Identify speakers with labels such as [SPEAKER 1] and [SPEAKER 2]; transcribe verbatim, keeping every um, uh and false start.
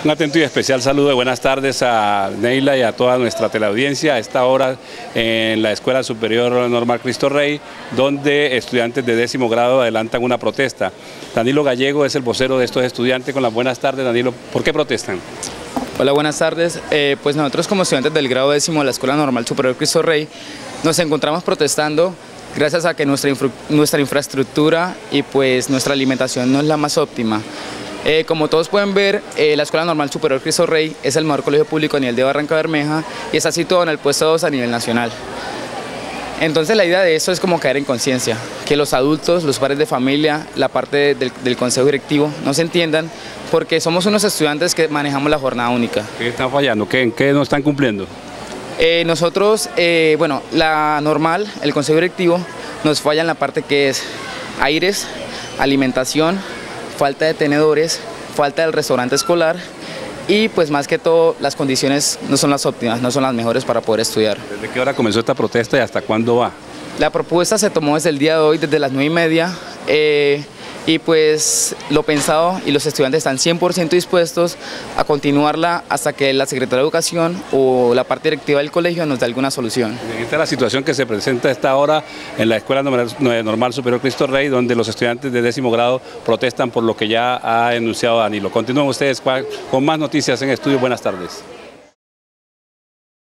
[SPEAKER 1] Un atento y especial saludo de buenas tardes a Neila y a toda nuestra teleaudiencia a esta hora en la Escuela Superior Normal Cristo Rey, donde estudiantes de décimo grado adelantan una protesta. Danilo Gallego es el vocero de estos estudiantes. Con las buenas tardes, Danilo, ¿por qué protestan?
[SPEAKER 2] Hola, buenas tardes. Eh, pues nosotros como estudiantes del grado décimo de la Escuela Normal Superior Cristo Rey nos encontramos protestando gracias a que nuestra, infra nuestra infraestructura y pues nuestra alimentación no es la más óptima. Eh, como todos pueden ver, eh, la Escuela Normal Superior Cristo Rey es el mejor colegio público a nivel de Barranca Bermeja y está situado en el puesto dos a nivel nacional. Entonces la idea de eso es como caer en conciencia, que los adultos, los padres de familia, la parte del, del consejo directivo no se entiendan, porque somos unos estudiantes que manejamos la jornada única.
[SPEAKER 1] ¿Qué están fallando? ¿Qué, en qué no están cumpliendo?
[SPEAKER 2] Eh, nosotros, eh, bueno, la normal, el consejo directivo, nos falla en la parte que es aires, alimentación, falta de tenedores, falta del restaurante escolar y pues más que todo las condiciones no son las óptimas, no son las mejores para poder estudiar.
[SPEAKER 1] ¿Desde qué hora comenzó esta protesta y hasta cuándo va?
[SPEAKER 2] La propuesta se tomó desde el día de hoy, desde las nueve y media, eh, y pues lo pensado y los estudiantes están cien por ciento dispuestos a continuarla hasta que la Secretaría de Educación o la parte directiva del colegio nos dé alguna solución.
[SPEAKER 1] Esta es la situación que se presenta a esta hora en la Escuela Normal Superior Cristo Rey, donde los estudiantes de décimo grado protestan por lo que ya ha enunciado Danilo. Continúen ustedes con más noticias en Estudio. Buenas tardes.